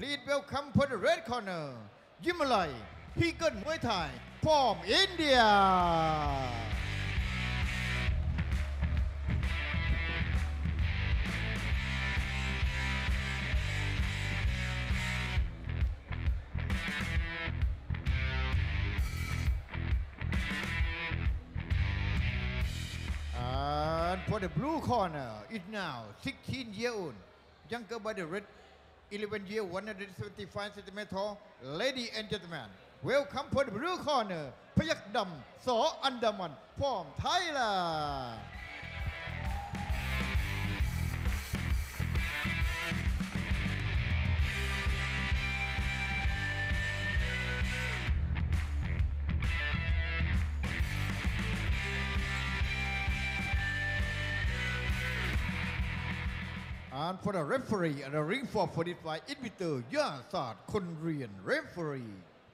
Please welcome for the red corner ยิมมาลัยฮีเกิลมวยไทย from India And for the blue corner, it now 16-year-old, younger by the red, 11-year, 175 centimeters tall. Ladies and gentlemen, welcome for the blue corner, พยัคฆ์ดำ ส.อันดามัน from Thailand. And for the referee and the ring for 45 invitor ย่าศาสตร์คนเรียน referee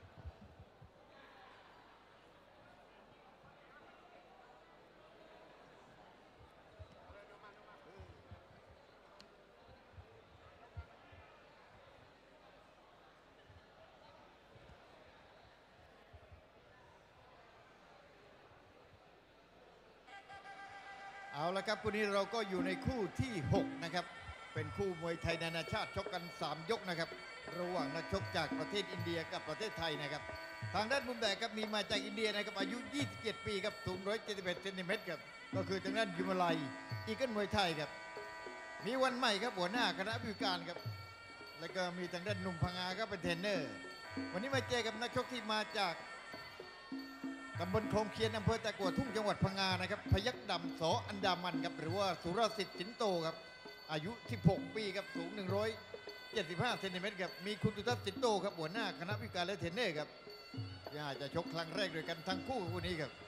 เอาละครับวันนี้เราก็อยู่ในคู่ที่ 6 นะครับเป็นคู่มวยไทยนานาชาติชกกัน 3 ยกนะครับระหว่างนักชกจากประเทศอินเดียกับประเทศไทยนะครับทางด้านมุมแดงครับมีมาจากอินเดียนะครับอายุ 27 ปีครับสูง 171 เซนติเมตรครับก็คือทางด้านยิมมาลัยอีเกิลมวยไทยครับมีวันใหม่ครับหัวหน้าคณะผู้การครับแล้วก็มีทางด้านหนุ่มพังงาครับเป็นเทรนเนอร์วันนี้มาเจอกับนักชกที่มาจากตำบลโคงเคียนอำเภอตะกั่วทุ่งจังหวัดพังงานะครับพยัคฆ์ดำ ส.อันดามันครับหรือว่าสุรสิทธิ์สินโตครับอายุ 16 ปีครับสูง 175 เซนติเมตรครับมีคุณตุทัศน์สินโตครับหัวหน้าคณะผู้การและเทรนเนอร์ครับน่าจะชกครั้งแรกด้วยกันทั้งคู่คู่นี้ครับ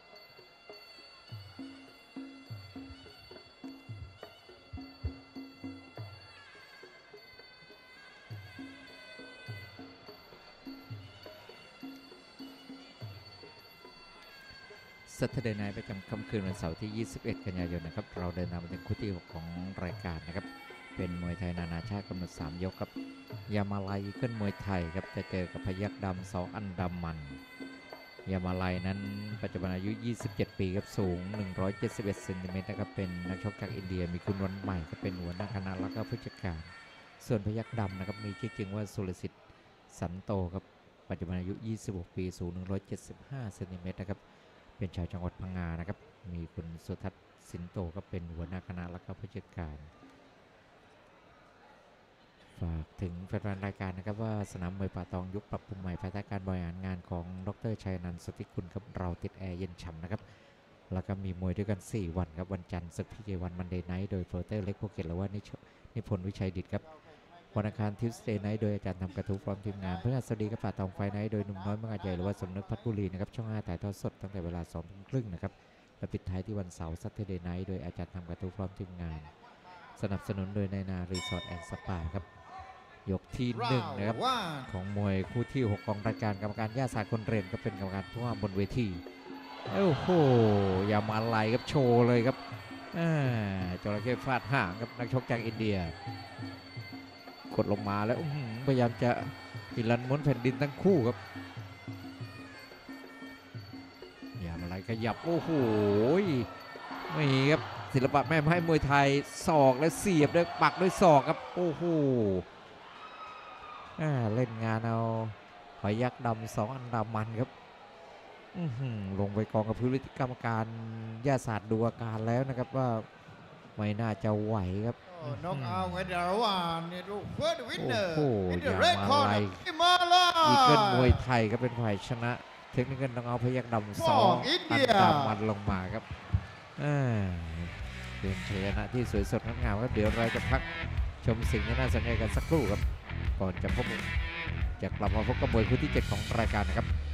Saturday Night ประจำค่ำคืนวันเสาร์ที่ 21 กันยายนนะครับเราเดินทางมาถึงคู่ที่ 6 ของรายการนะครับเป็นมวยไทยนานาชาติกำหนด 3 ยกครับยามาลัยอีเกิลมวยไทยครับจะเจอกับพยัคฆ์ดำ ส.อันดามันยามาลัยนั้นปัจจุบันอายุ 27 ปีครับสูง 171 เซนติเมตรนะครับเป็นนักชกจากอินเดียมีคุณวันใหม่ก็เป็นหัวหน้าคณะแล้วก็ผู้จัดการส่วนพยัคฆ์ดำนะครับมีชื่อจริงว่าสุรสิทธิ์สันโตครับปัจจุบันอายุ 26 ปีสูง 175 เซนติเมตรนะครับเป็นชาวจังหวัดพังงานะครับมีคุณสุทัศน์สินโตก็เป็นหัวหน้าคณะและก็ผู้จัดการฝากถึงแฟนๆรายการนะครับว่าสนามมวยป่าตองยุคปรับปรุงใหม่ภายใต้การบริหารงานของดร.ชัยนันท์ สุทธิคุณครับเราติดแอร์เย็นฉ่ำนะครับแล้วก็มีมวยด้วยกัน4 วันครับวันจันทร์ศึกพีเควันมันเดย์ไนท์โดยโปรเตอร์เล็กภูเก็ตหรือว่านิพนธ์วิชัยดิษฐ์ครับวันอังคารทิวสเดย์ไนท์โดยอาจารย์ทำกระทู้พร้อมทีมงานพฤหัสบดีกับป่าตองไฟไนท์โดยหนุ่มน้อยเมืองอาจใหญ่หรือว่าสมนึกพัฒน์บุรีนะครับช่อง 5ถ่ายทอดสดตั้งแต่เวลา 20:30 นะครับและปิดท้ายที่วันเสาร์ซัตเทอร์เดย์ไนท์โดยอาจารย์ทำกระทู้พร้อมทีมงานสนับสนุนโดยนายนารีสอร์ทแอนด์สปาครับยกที่ 1นะครับของมวยคู่ที่ 6 ของรายการกรรมการย่าศาสตร์คนเรียนก็เป็นกรรมการผู้ว่าบนเวทีโอ้โหยามาลัยครับโชว์เลยครับจระเข้ฟาดห่างครับนักชกจากอินเดียกดลงมาแล้วพยายามจะกินลันม้วนแผ่นดินทั้งคู่ครับยามาลัยขยับโอ้โหไม่ครับศิลปะแม่ไม้มวยไทยศอกและเสียบด้วยปักด้วยศอกครับโอ้โหเล่นงานเอาพยัคฆ์ดำ ส.อันดามันครับลงไปกองกับพื้นกรรมการย่าศาสตร์ดูอาการแล้วนะครับว่าไม่น่าจะไหวครับน้องเอาไว้เดี๋ยวระหว่างนี่ลูกเฟิร์สวินเนอร์โอ้โหยามาลัยอีเกิลมวยไทยก็เป็นฝ่ายชนะเทคนิคน้องเอาพยัคฆ์ดำ ส.อันดามันลงมาครับเป็นชัยชนะที่สวยสดงดงามครับเดี๋ยวเราจะพักชมสิ่งที่น่าสนใจกันสักครู่ครับก่อนจะกลับมาพบกับมวยคู่ที่ 7 ของรายการนะครับ